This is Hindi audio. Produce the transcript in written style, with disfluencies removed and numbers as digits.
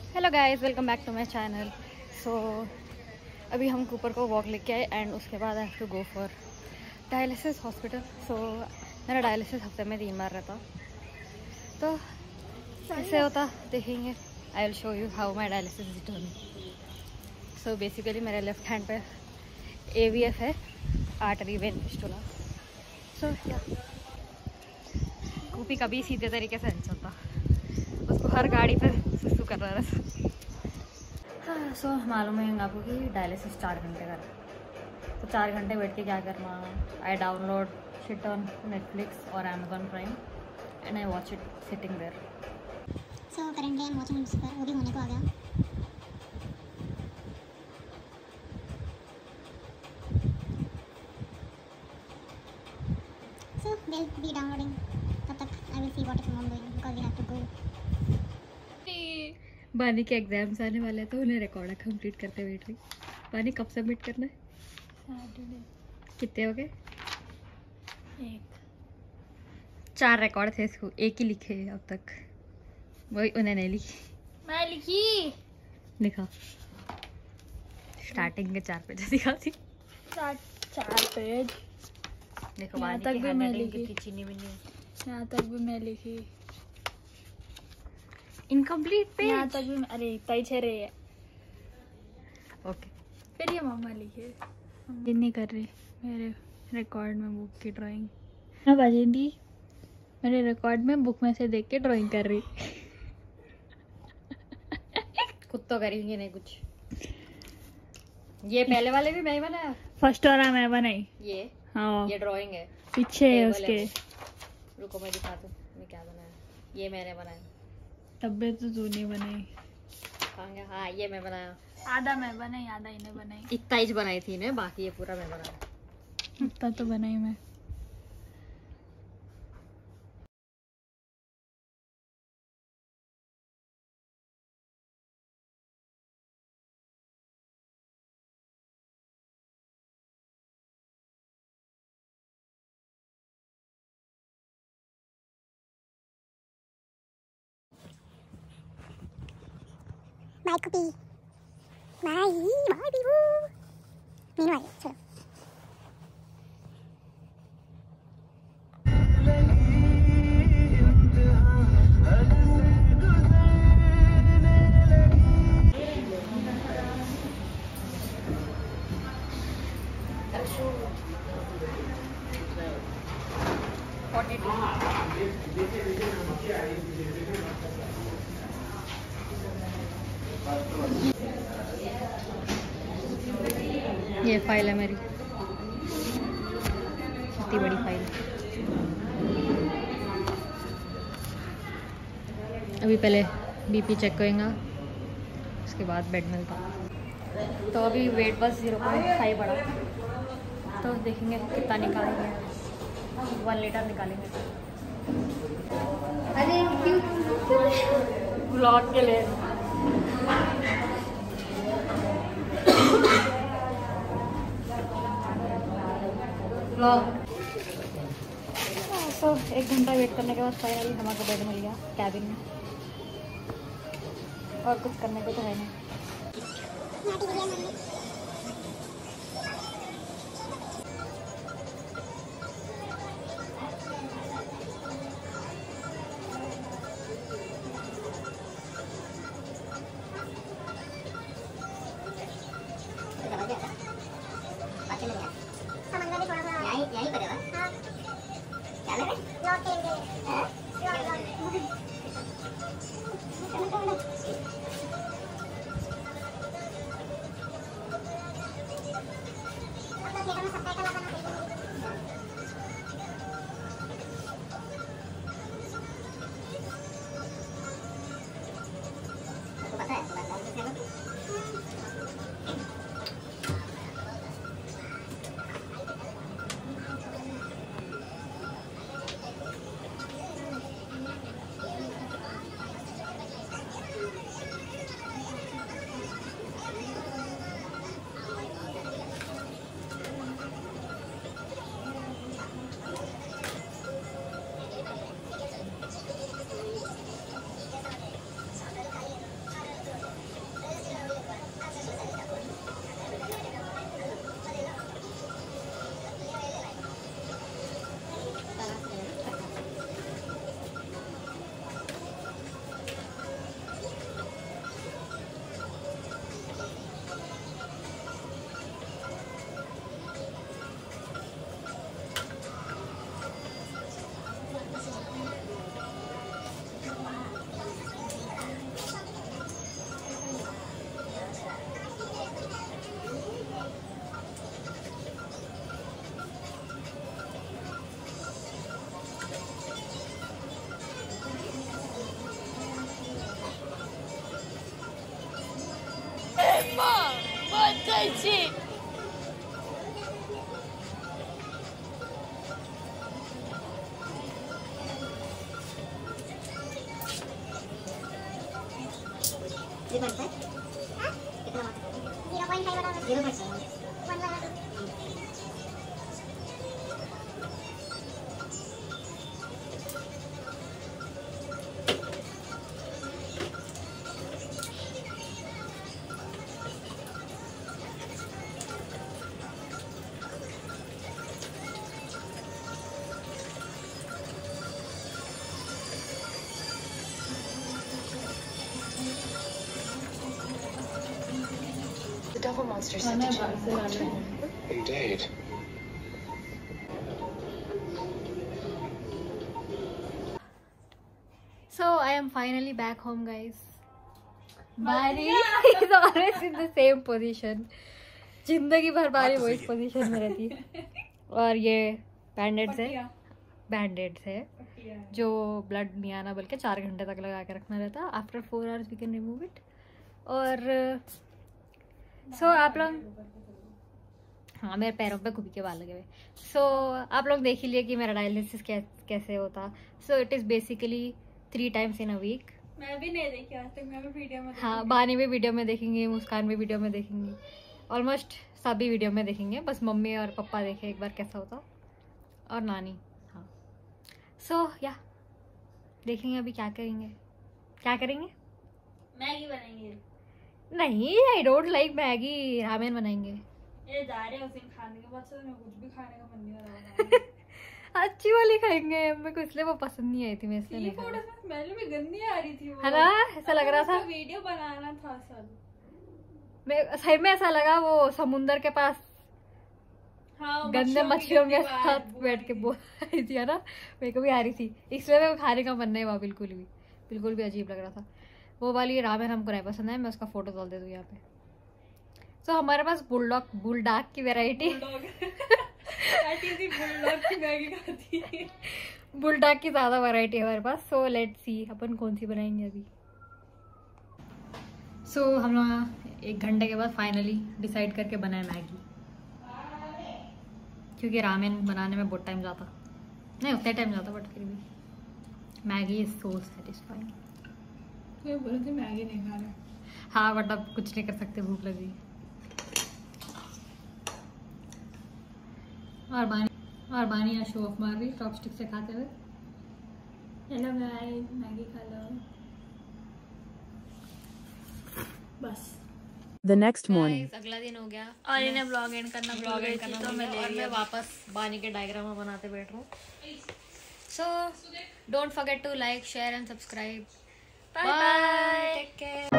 Hello guys, welcome back to my channel. So अभी हम कूपर को वॉक लेके आए एंड उसके बाद I have to go for dialysis hospital. So मेरा डायलिसिस हफ्ते में 3 बार रहता, तो कैसे होता देखेंगे। I will show you how my dialysis is done. So basically मेरे लेफ्ट हैंड पे AVF है, आर्टरी वेन फिस्टुला। सो कूपी कभी सीधे तरीके से नहीं चलता, उसको हर गाड़ी पे सुसु कर रहा है। हाँ, सो मालूम है आपको कि डायलिसिस 4 घंटे का है, तो 4 घंटे बैठ के क्या करना। I download shit on Netflix और Amazon prime and I watch it sitting there. So currently I am watching Lucifer, वो भी होने को आ गया। सो विल बी डाउनलोडिंग, तब तक I will see what is mom doing because we have to go. Bani के एग्जाम्स आने वाले हैं तो उन्हें रिकॉर्ड कंप्लीट करते वेट रही। बानी कब सबमिट करना है? सैटरडे। कितने हो गए? 4 रिकॉर्ड थे, इसको 1 ही लिखे अब तक, वही उन्हें नहीं लिखी। मैं लिखी लिखा स्टार्टिंग के 4 पेज दिखा थी। 4 पेज। देखो यहाँ बानी तक की भी मैं हैंडराइटिंग लिखी। कितनी चीनी मिनी। यहाँ तक भी मैं लिखी, इनकम्प्लीट पेज। यहाँ तक भी अरे तई छे रही है। ओके, फिर ये मम्मा लिखे। ये नहीं कर रही मेरे रिकॉर्ड में बुक की ड्राइंग। हाँ बाजेंदी, मेरे रिकॉर्ड में बुक में से देख के ड्राइंग कर रही। खुद तो करेंगे नहीं कुछ। ये पहले वाले भी मैं ही बनाया। फर्स्ट वाला मैं बनाई। ये हाँ ये ड्राइंग है, पीछे है टेबल उसके। है वो। रुको मैं दिखा दूँ मैं क्या बनाया। ये मैंने बनाया। तब्बे तो तू नहीं बनाई। कहाँ गया? हाँ ये मैं बनाया। आधा मैं बनाई, आधा इन्हें बनाई। इतना ही बनाई थी ने, बाकी ये पूरा मैं बनाया। इतना तो बनाई मैं। Bye, Cookie. Bye, bye, Bibu. Meanwhile, चलो. ये फाइल है मेरी, इतनी बड़ी फाइल। अभी पहले BP चेक करेंगे, उसके बाद बेड मिलता। तो अभी वेट बस 0.5 बढ़ा, तो देखेंगे कितना निकालेंगे। 1 लीटर निकालेंगे। अरे ब्लॉग के लिए तो 1 घंटा वेट करने के बाद फाइनली हमारा बेड मिल गया कैबिन में। और कुछ करने को तो है नहीं। यही करेगा। हाँ। क्या लगा? लॉक करेंगे। हाँ? Lock. The Devil Monster said to Jim. Indeed. So I am finally back home, guys. बारी is always in the same position. जिंदगी भर बारी वो इस पोजीशन में रहती है. और ये बैंडेड्स है जो ब्लड नहीं आना बल्कि 4 घंटे तक लगा के रखना रहता है. After 4 hours we can remove it. और सो आप लोग, हाँ मेरे पैरों पे खुबी के बाल लगे हुए. सो आप लोग देख ही लिए कि मेरा डायलिसिस कैसे होता. So it is basically 3 times in a week. मैं भी नहीं देखी आज तक, मैं भी वीडियो में. हाँ बानी भी वीडियो में देखेंगे, मुस्कान भी वीडियो में देखेंगी, ऑलमोस्ट सभी वीडियो में देखेंगे. बस मम्मी और पापा देखे एक बार कैसा होता, और नानी. हाँ सो या देखेंगे अभी क्या करेंगे. मैगी बनाएंगे. नहीं, I don't like Maggi. Ramen बनाएंगे. ये जा रहे हैं उस दिन खाने के बाद से मैं कुछ भी खाने का मन नहीं हो रहा. अच्छी वाली खाएंगे. मेरे को इसलिए वो पसंद नहीं आई थी, मैं इसलिए नहीं खाई. स्मेल भी गंदी आ रही थी वो, है ना, ऐसा लग रहा था. वीडियो बनाना था सब. मैं सही में ऐसा लगा वो समुंदर के पास हाँ, गंदे मछलियों के साथ बैठ के वो आई थी, है ना. मेरे को भी आ रही थी, इसलिए मेरे को खाने का मन नहीं हुआ बिल्कुल भी अजीब लग रहा था. वो वाली रामेन हमको नहीं पसंद है. मैं उसका फोटो डाल दे दूँ यहाँ पे. तो हमारे पास बुलडॉग की वैरायटी बुलडॉग की ज़्यादा वैरायटी है हमारे पास. सो लेट्स सी अपन कौन सी बनाएंगे अभी. सो हम लोग 1 घंटे के बाद फाइनली डिसाइड करके बनाए मैगी, क्योंकि रामेन बनाने में बहुत टाइम जाता. नहीं उतना टाइम जाता, बट फिर भी मैगी इज सो सेटिस्फाइंग. तो बोले थे मैगी नहीं खा रहे. हाँ बट अब कुछ नहीं कर सकते, भूख लगी. और बानी यहाँ शो ऑफ मार रही चॉपस्टिक से खाते हुए. हेलो गाइस, मैगी खा लो बस. The next morning. अगला दिन हो गया और इन्हें ब्लॉग एंड करना भूल गई थी, तो मैं वापस बानी के डायग्राम बनाते बैठ रहा हूँ. So don't forget to like, share and subscribe. Bye, take care.